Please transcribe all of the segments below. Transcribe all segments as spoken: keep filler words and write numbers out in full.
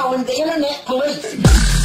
calling the internet police.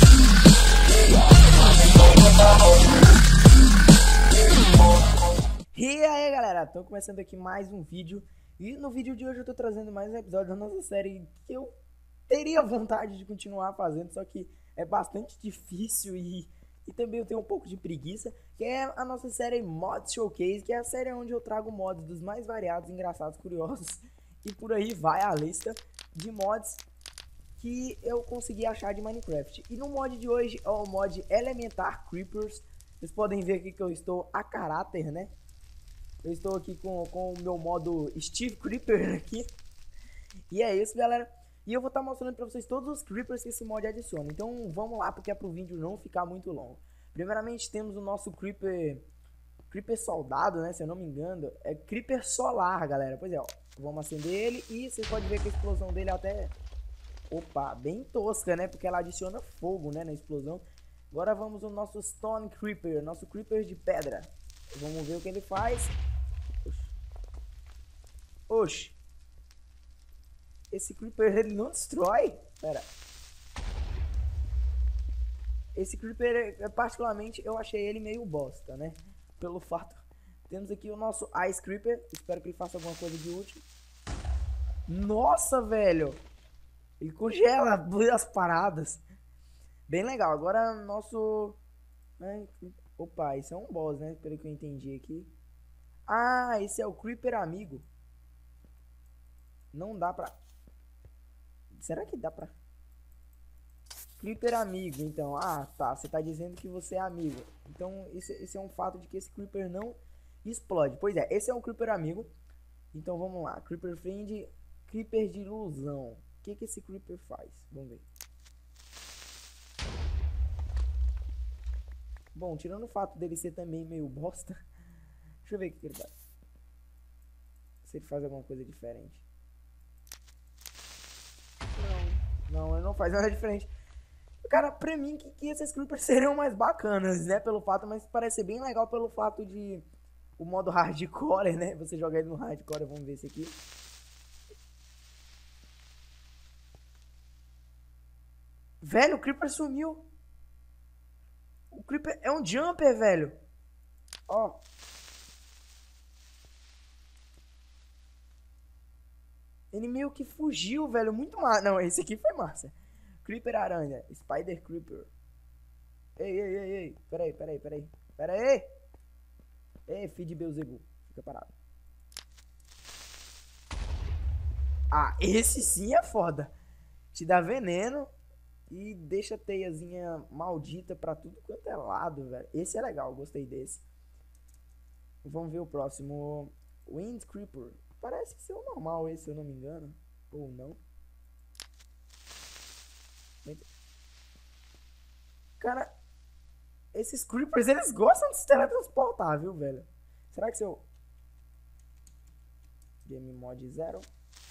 E aí galera, tô começando aqui mais um vídeo. E no vídeo de hoje eu tô trazendo mais um episódio da nossa série que eu teria vontade de continuar fazendo, só que é bastante difícil e, e também eu tenho um pouco de preguiça, que é a nossa série Mod Showcase, que é a série onde eu trago mods dos mais variados, engraçados, curiosos e por aí vai a lista de mods que eu consegui achar de Minecraft. E no mod de hoje é o mod Elementar Creepers. Vocês podem ver aqui que eu estou a caráter, né? Eu estou aqui com, com o meu modo Steve Creeper aqui. E é isso, galera. E eu vou estar mostrando pra vocês todos os Creepers que esse mod adiciona. Então vamos lá, porque é pro vídeo não ficar muito longo. Primeiramente temos o nosso Creeper... Creeper soldado, né? Se eu não me engano. É Creeper solar, galera. Pois é, ó. Vamos acender ele e vocês podem ver que a explosão dele é até... Opa, bem tosca, né? Porque ela adiciona fogo, né? Na explosão. Agora vamos ao nosso Stone Creeper. Nosso Creeper de pedra. Vamos ver o que ele faz. Oxi. Oxi. Esse Creeper, ele não destrói? Pera. Esse Creeper, particularmente, eu achei ele meio bosta, né? Pelo fato... Temos aqui o nosso Ice Creeper. Espero que ele faça alguma coisa de útil. Nossa, velho. Ele congela as paradas. Bem legal. Agora, nosso... Opa, isso é um boss, né? Pelo que eu entendi aqui. Ah, esse é o Creeper amigo. Não dá pra... Será que dá pra... Creeper amigo, então. Ah, tá. Você tá dizendo que você é amigo. Então, esse, esse é um fato de que esse Creeper não explode. Pois é, esse é um Creeper amigo. Então, vamos lá. Creeper Friend, Creeper de ilusão. O que que esse Creeper faz? Vamos ver. Bom, tirando o fato dele ser também meio bosta. Deixa eu ver o que ele faz. Se ele faz alguma coisa diferente. Não, não, ele não faz nada diferente. Cara, pra mim que, que esses Creepers seriam mais bacanas, né? Pelo fato, mas parece ser bem legal pelo fato de... O modo hardcore, né? Você joga ele no hardcore, vamos ver esse aqui. Velho, o Creeper sumiu. O Creeper é um jumper, velho. Ó. Ele meio que fugiu, velho. Muito massa. Não, esse aqui foi massa. Creeper aranha. Spider Creeper. Ei, ei, ei, ei. Pera aí, pera aí, pera aí. Pera aí. Ei, filho de Beelzebub. Fica parado. Ah, esse sim é foda. Te dá veneno. E deixa a teiazinha maldita pra tudo quanto é lado, velho. Esse é legal, gostei desse. Vamos ver o próximo. Wind Creeper. Parece ser o normal esse, se eu não me engano. Ou não. Cara, esses Creepers, eles gostam de se teletransportar, viu, velho? Será que se eu... Game Mod zero.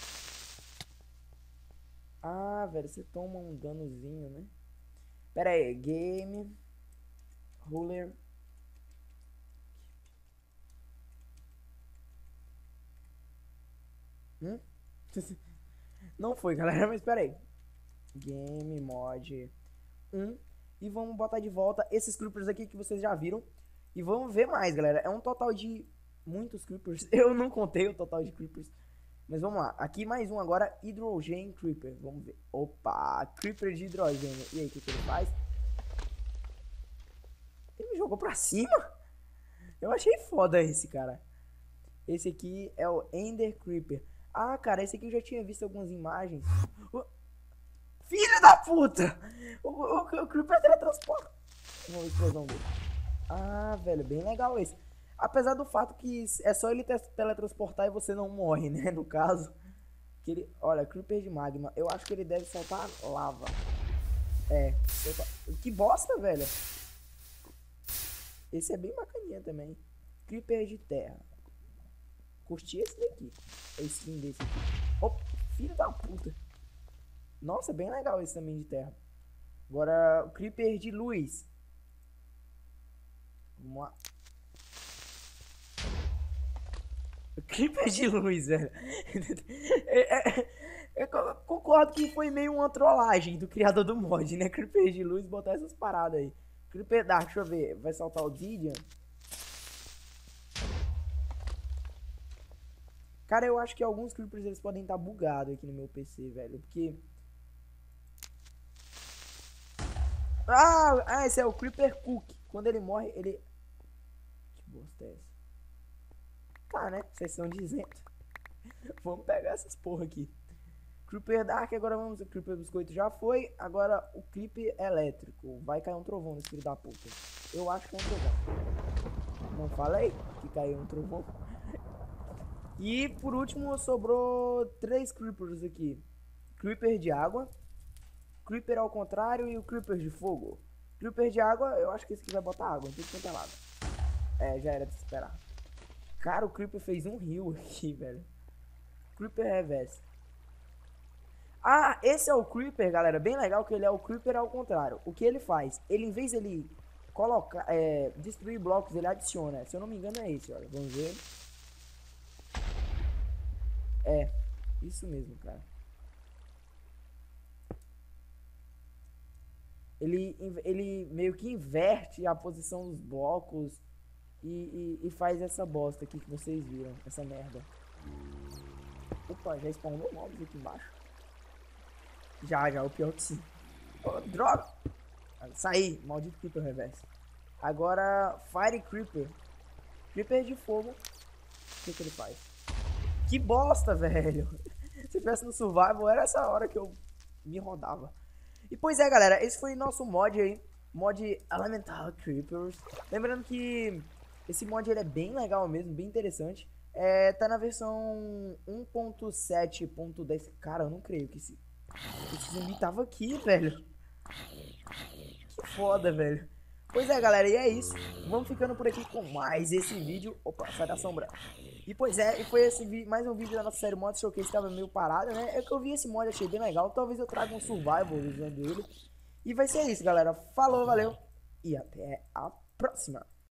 Ah, velho, você toma um danozinho, né? Pera aí, Game Ruler. Hum? Não foi, galera, mas pera aí. Game Mod um. E vamos botar de volta esses Creepers aqui que vocês já viram. E vamos ver mais, galera. É um total de muitos Creepers. Eu não contei o total de Creepers. Mas vamos lá, aqui mais um agora, Hydrogen Creeper, vamos ver. Opa, Creeper de hidrogênio. E aí, o que, que ele faz? Ele me jogou pra cima? Eu achei foda esse, cara. Esse aqui é o Ender Creeper. Ah, cara, esse aqui eu já tinha visto algumas imagens. Oh, filho da puta! O, o, o Creeper teletransporta. Vamos ver a explosão dele. Ah, velho, bem legal esse. Apesar do fato que é só ele teletransportar e você não morre, né? No caso. Que ele, olha, Creeper de magma. Eu acho que ele deve soltar lava. É. Que bosta, velho. Esse é bem bacaninha também. Creeper de terra. Curti esse daqui. A skin desse aqui. Oh, filho da puta. Nossa, bem legal esse também de terra. Agora, o Creeper de luz. Vamos lá. Creeper de luz, velho. Eu concordo que foi meio uma trollagem do criador do mod, né? Creeper de luz, botar essas paradas aí. Creeper Dark, deixa eu ver. Vai saltar o Obsidian? Cara, eu acho que alguns Creepers eles podem estar bugados aqui no meu P C, velho. Porque... Ah, ah, esse é o Creeper Cook. Quando ele morre, ele... Que bosta é essa? Tá, né? Vocês estão dizendo. Vamos pegar essas porra aqui. Creeper Dark, agora vamos... O Creeper Biscoito já foi. Agora o Creeper Elétrico. Vai cair um trovão nesse filho da puta. Eu acho que é um trovão. Não falei que caiu um trovão? E por último sobrou três Creepers aqui. Creeper de água. Creeper ao contrário e o Creeper de fogo. Creeper de água, eu acho que esse aqui vai botar água. Não tem que contar nada. É, já era de se esperar. Cara, o Creeper fez um rio aqui, velho. Creeper reverse. Ah, esse é o Creeper, galera. Bem legal que ele é o Creeper ao contrário. O que ele faz? Ele, em vez de ele colocar, é, destruir blocos, ele adiciona. Se eu não me engano é esse, olha. Vamos ver. É, isso mesmo, cara. Ele, ele meio que inverte a posição dos blocos e, e, e faz essa bosta aqui que vocês viram. Essa merda. Opa, já spawnou mobs aqui embaixo. Já, já, o pior que sim. Oh, droga! Saí, maldito Creeper reverse. Agora, Fire Creeper. Creeper de fogo. O que que ele faz? Que bosta, velho. Se tivesse no survival, era essa hora que eu me rodava. E pois é, galera, esse foi nosso mod aí. Mod Elemental Creepers. Lembrando que esse mod ele é bem legal mesmo, bem interessante. É, tá na versão um ponto sete ponto dez. Cara, eu não creio que esse, esse zumbi tava aqui, velho. Que foda, velho. Pois é, galera, e é isso. Vamos ficando por aqui com mais esse vídeo. Opa, sai da sombra. E pois é, e foi esse mais um vídeo da nossa série Mod Showcase que tava meio parado, né? É que eu vi esse mod, achei bem legal. Talvez eu traga um survival usando ele. E vai ser isso, galera. Falou, valeu. E até a próxima.